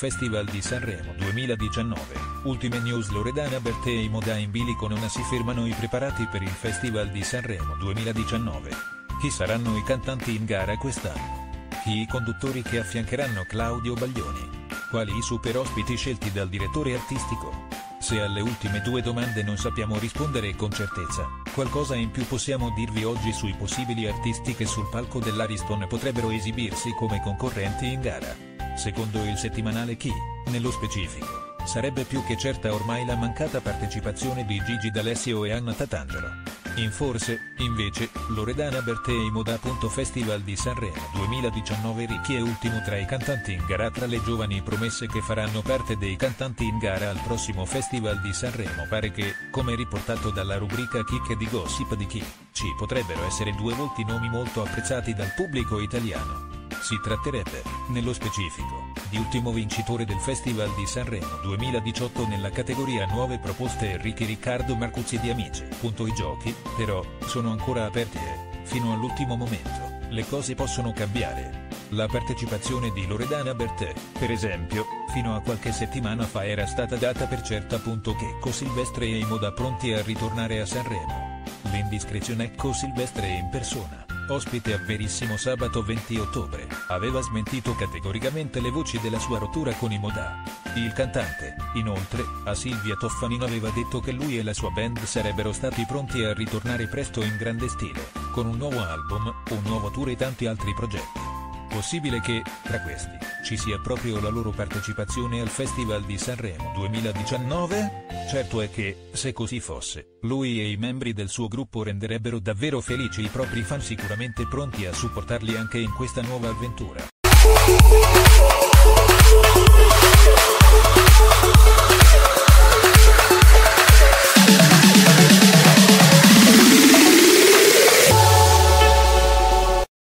Festival di Sanremo 2019. Ultime news: Loredana Bertè e Imoda in bilico, non si fermano i preparati per il Festival di Sanremo 2019. Chi saranno i cantanti in gara quest'anno? Chi i conduttori che affiancheranno Claudio Baglioni? Quali i super ospiti scelti dal direttore artistico? Se alle ultime due domande non sappiamo rispondere con certezza, qualcosa in più possiamo dirvi oggi sui possibili artisti che sul palco dell'Ariston potrebbero esibirsi come concorrenti in gara. Secondo il settimanale Chi, nello specifico, sarebbe più che certa ormai la mancata partecipazione di Gigi D'Alessio e Anna Tatangelo. In forse, invece, Loredana Bertè e Imoda. Festival di Sanremo 2019. Chi è ultimo tra i cantanti in gara? Tra le giovani promesse che faranno parte dei cantanti in gara al prossimo Festival di Sanremo pare che, come riportato dalla rubrica Chicche di Gossip di Chi, ci potrebbero essere due volti nomi molto apprezzati dal pubblico italiano. Si tratterebbe, nello specifico, di ultimo vincitore del Festival di Sanremo 2018 nella categoria nuove proposte Enrico Riccardo Marcuzzi di Amici. I giochi, però, sono ancora aperti e, fino all'ultimo momento, le cose possono cambiare. La partecipazione di Loredana Bertè, per esempio, fino a qualche settimana fa era stata data per certa. Checco Silvestre e Imoda pronti a ritornare a Sanremo. L'indiscrezione. Checco Silvestre in persona, ospite a Verissimo sabato 20 ottobre, aveva smentito categoricamente le voci della sua rottura con Imoda. Il cantante, inoltre, a Silvia Toffanin aveva detto che lui e la sua band sarebbero stati pronti a ritornare presto in grande stile, con un nuovo album, un nuovo tour e tanti altri progetti. Possibile che, tra questi, ci sia proprio la loro partecipazione al Festival di Sanremo 2019? Certo è che, se così fosse, lui e i membri del suo gruppo renderebbero davvero felici i propri fan, sicuramente pronti a supportarli anche in questa nuova avventura.